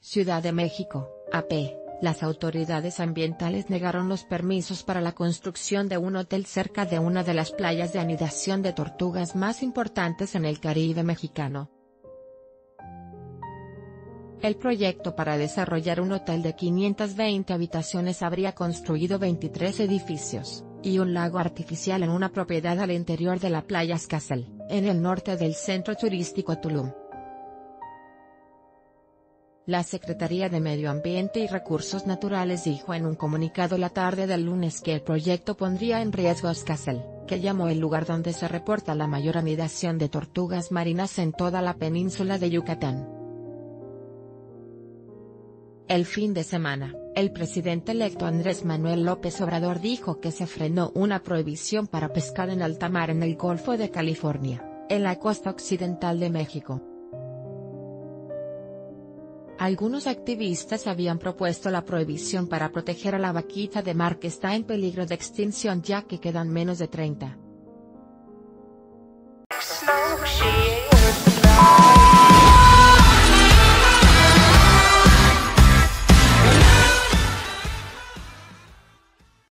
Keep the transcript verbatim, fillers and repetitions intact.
Ciudad de México, A P. Las autoridades ambientales negaron los permisos para la construcción de un hotel cerca de una de las playas de anidación de tortugas más importantes en el Caribe mexicano. El proyecto para desarrollar un hotel de quinientas veinte habitaciones habría construido veintitrés edificios, y un lago artificial en una propiedad al interior de la playa Xcazel, en el norte del centro turístico Tulum. La Secretaría de Medio Ambiente y Recursos Naturales dijo en un comunicado la tarde del lunes que el proyecto pondría en riesgo a Xcazel, que llamó el lugar donde se reporta la mayor anidación de tortugas marinas en toda la península de Yucatán. El fin de semana, el presidente electo Andrés Manuel López Obrador dijo que se frenó una prohibición para pescar en alta mar en el Golfo de California, en la costa occidental de México. Algunos activistas habían propuesto la prohibición para proteger a la vaquita de mar que está en peligro de extinción ya que quedan menos de treinta.